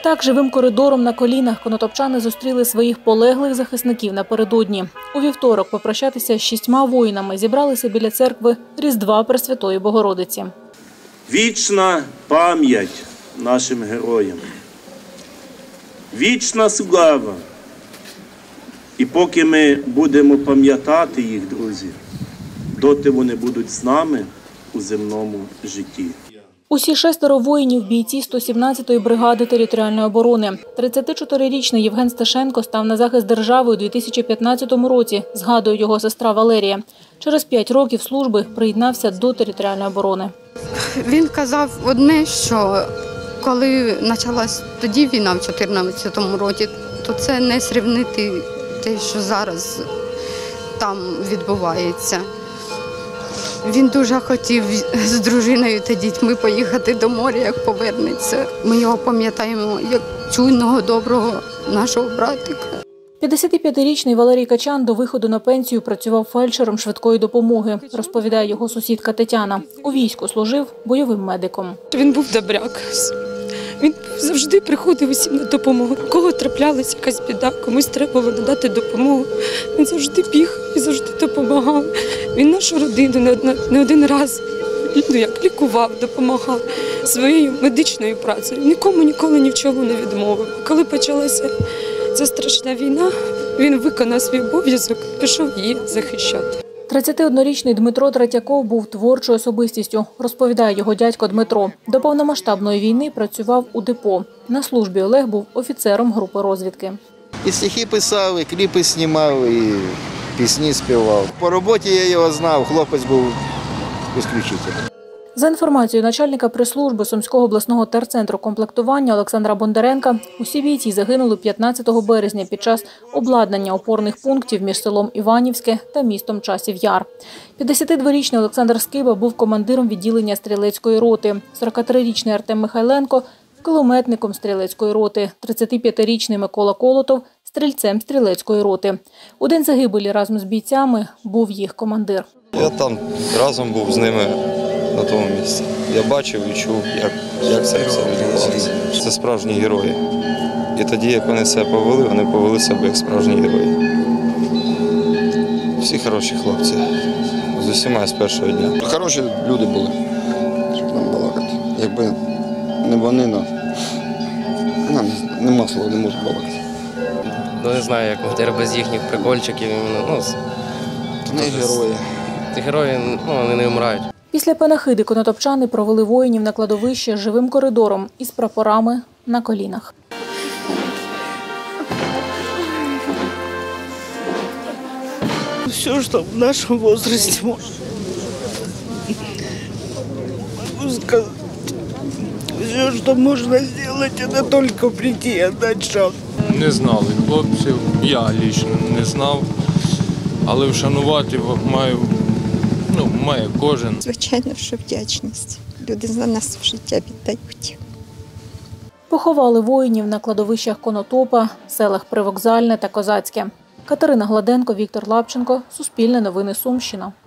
Так, живим коридором на колінах конотопчани зустріли своїх полеглих захисників напередодні. У вівторок попрощатися з 6 воїнами зібралися біля церкви Різдва Пресвятої Богородиці. Вічна пам'ять нашим героям, вічна слава. І поки ми будемо пам'ятати їх, друзі, доти вони будуть з нами у земному житті. Усі 6 воїнів – бійці 117-ї бригади територіальної оборони. 34-річний Євген Сташенко став на захист держави у 2015 році, згадує його сестра Валерія. Через 5 років служби приєднався до територіальної оборони. Він казав одне, що коли почалась тоді війна в 2014 році, то це не срівнити те, що зараз там відбувається. Він дуже хотів з дружиною та дітьми поїхати до моря, як повернеться. Ми його пам'ятаємо як чуйного, доброго нашого братика. 55-річний Валерій Качан до виходу на пенсію працював фельдшером швидкої допомоги, розповідає його сусідка Тетяна. У війську служив бойовим медиком. Він був добряк. Він завжди приходив усім на допомогу. Кого траплялася якась біда, комусь треба було надати допомогу. Він завжди біг і завжди допомагав. Він нашу родину не один раз лікував, допомагав своєю медичною працею. Нікому ніколи ні в чому не відмовив. Коли почалася ця страшна війна, він виконав свій обов'язок, пішов її захищати. 31-річний Дмитро Третьяков був творчою особистістю, розповідає його дядько Дмитро. До повномасштабної війни працював у депо. На службі Олег був офіцером групи розвідки. І стихи писав, і кліпи знімав, і пісні співав. По роботі я його знав, хлопець був ісключительний. За інформацією начальника прес-служби Сумського обласного терцентру комплектування Олександра Бондаренка, усі бійці загинули 15 березня під час обладнання опорних пунктів між селом Іванівське та містом Часів Яр. 52-річний Олександр Скиба був командиром відділення стрілецької роти, 43-річний Артем Михайленко – кулеметником стрілецької роти, 35-річний Микола Колотов – стрільцем стрілецької роти. У день загибелі разом з бійцями був їх командир. Я там разом був з ними на тому місці. Я бачив і чув, як це все відбувалося. Це справжні герої. І тоді, як вони себе повели, вони повели себе як справжні герої. Всі хороші хлопці. З усіма з першого дня. Хороші люди були, щоб нам балакати. Якби не вони, нам нема слова, не можу балакати. Не знаю, як командир без їхніх прикольчиків. Не герої. Ті герої, вони не вмирають. Після панахиди конотопчани провели воїнів на кладовище живим коридором із прапорами на колінах. Все, что в нашем возрасте можно сказать. Все, что можно сделать, это только прийти и отдать шаг. Не знали хлопців, я лично не знав, але вшанувати має кожен. Звичайно, що вдячність. Люди за нас в життя віддають. Поховали воїнів на кладовищах Конотопа, селах Привокзальне та Козацьке. Катерина Гладенко, Віктор Лапченко. Суспільне новини Сумщина.